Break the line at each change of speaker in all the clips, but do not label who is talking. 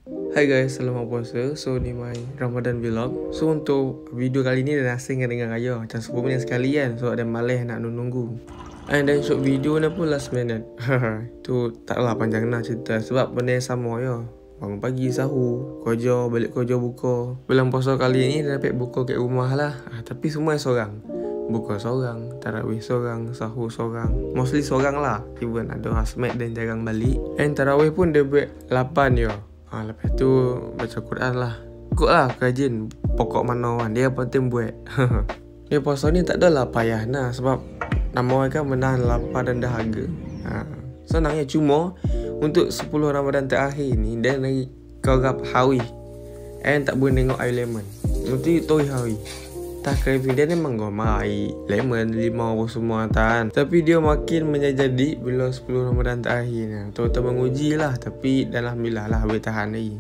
Hai guys, selamat puasa. So ni my Ramadan vlog. So untuk video kali ni dah asing dengan raya. Macam 10 minit sekali kan. So ada malas nak nunggu. And then shoot video ni pun last minute. Tu taklah panjang nak cerita. Sebab benda yang sama je. Bangun pagi sahur, kerja, balik kerja buka. Bulan puasa kali ni dah dapat buka kat rumah lah. Tapi semua seorang. Buka seorang, tarawih seorang, sahur seorang. Mostly seorang lah. Even ada housemate dan jarang balik. And tarawih pun dia buat 8 je. Lepas tu baca Quran lah. Ikut lah rajin. Pokok mana kan, dia penting buat. Dia puasa ni tak adalah payah nah. Sebab nama orang kan menahan lapar dan dahaga. Senangnya cuma untuk 10 Ramadan terakhir ni dia lagi kerap hawi. And tak boleh tengok air lemon. Nanti tu hawi. Tak craving dia memang gomar air lemon, limau apa semua tan. Tapi dia makin menjadi bila 10 Ramadan terakhir ni. Terutama menguji lah. Tapi alhamdulillah lah boleh tahan lagi.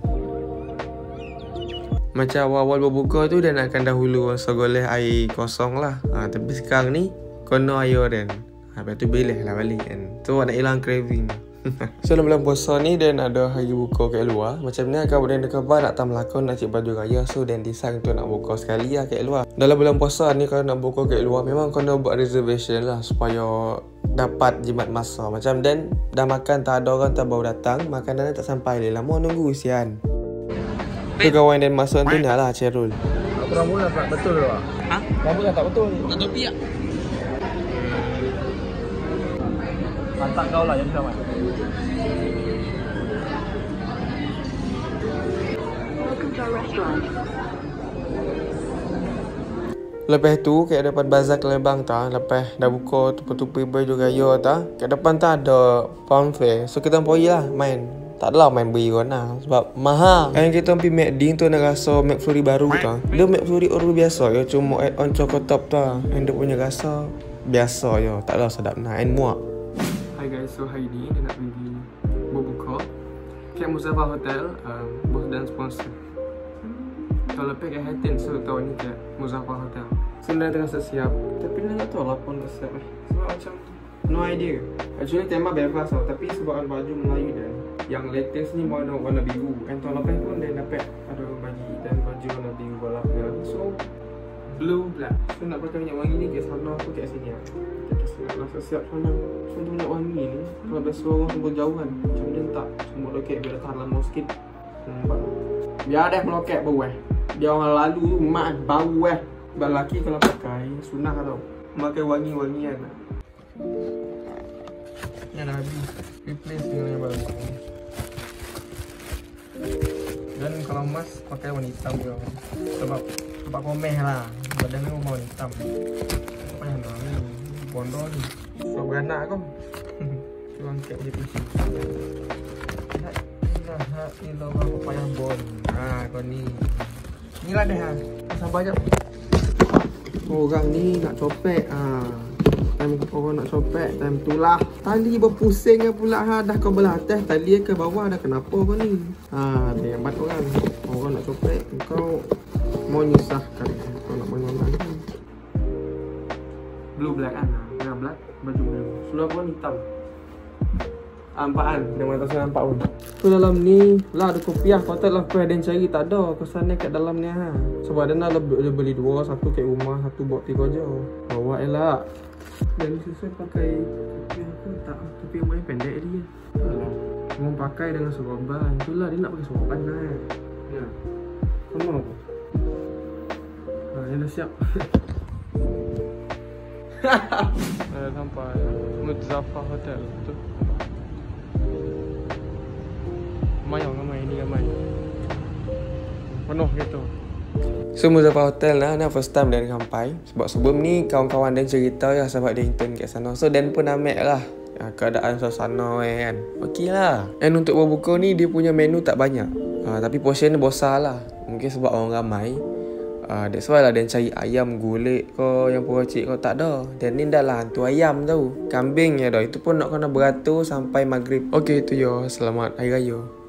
Macam awal-awal berbuka tu dia nakkan dahulu segoleh air kosong lah. Tapi sekarang ni kena air oren. Lepas tu bilih lah balik kan. Tu nak hilang craving. So dalam bulan puasa ni dan ada hari buka kat luar. Macam ni akak boleh khabar nak tam lakon nak cik baju raya. So dan design tu nak buka sekali lah kat luar. Dalam bulan puasa ni kalau nak buka kat luar memang kena buat reservation lah supaya dapat jimat masa. Macam dan dah makan tak ada orang tak baru datang, makanan tak sampai lama nunggu usian. Tu kawan dan masuk tu ni lah Cerul.
Aku rambut dah tak betul ke? Rambut dah tak betul.
Tak topi tak?
Pantak kau lah jadi sama.
Lepas tu kat depan bazar Kelebang tak. Lepas dah buka tupi-tupi baju raya tak. Kat depan tak ada farm fair. So kita pergi lah main. Tak adalah main beri orang lah. Sebab mahal. And kita pergi McD tu nak rasa McFlurry baru tak. Dia McFlurry orang biasa je. Cuma add on chocolate top tak. And dia punya rasa biasa je. Tak adalah sedap nak. And muak. Hai guys, so hari ni dia nak pergi berbuka kat Muzaffar Hotel. Bos dan sponsor. Kalau lepas kat Hatin, so tahun ni kat Muzaffar Hotel. So dah tengah siap. Tapi dia tak tahu lah pun dah siap sebab macam no idea. Actually tema Belfast tau. Tapi sebab baju Melayu dan yang latest ni warna biru. And tahun lepas pun dia dapat ada bagi dan baju warna biru balapnya. So blue black. So nak pakai minyak wangi ni kat sana aku kat sini lah. Kita rasa siap sana. So tu minyak wangi ni kalau biasa orang semua jauh kan. Macam dia tak semua loket biar tahan lama sikit. Nampak. Biar dah meloket bau Dia orang lalu tu mak bau Sebab lelaki kalau pakai sunnah tau. Makai wangi-wangian lah. Yang dah habis. Replace dengan yang baru. Dan kalau emas pakai warna hitam je. Sebab komeh lah. Badan ni warna hitam. Apa yang dah ni bondo ni. So beranak kau. Tu angkat dia pusing. Ini lah payah bon. Kau ni. Ni lah dah. Sabar jap. Orang ni nak copek. Time orang nak copek, time tu lah. Tali berpusing pula dah kau belah atas, tali ke bawah dah kenapa kau ni? Dia hebat orang. Orang nak copek, kau mau nyusahkan. Kau nak menyaman. Blue black kan? Merah black, baju blue. Seluar pun hitam. Ampaan, dia mana tak saya nampak pun. Tu dalam ni lah ada kopiah. Kau tak lah kau ada yang cari, tak ada. Kesannya kat dalam ni ha. Sebab dia nak dia beli dua, satu kat rumah, satu buat pergi kerja. Bawa elak. Dan sesuai pakai kopiah ke tak? Tapi yang main pendek dia. Alah. Mau pakai dengan sorban. Itulah dia nak pakai sorban kan. Ya. Kau mau apa? Dia dah siap. Sampai Muzaffar Hotel tu. Ramai ni ramai. Penuh gitu. So Muzaffar Hotel lah, ni first time Dan sampai. Sebab sebelum ni kawan-kawan Dan cerita lah sebab dia intern kat sana. So Dan pun ambil lah keadaan suasana kan. Okey lah. And untuk berbuka ni dia punya menu tak banyak. Tapi portion dia besar lah. Mungkin sebab orang ramai. That's why lah Dan cari ayam gulai kau yang peracik kau tak ada. Dan ni dah lah hantu ayam tau. Kambing ya dah. Itu pun nak kena beratur sampai maghrib. Okey tu yo. Selamat Hari Raya.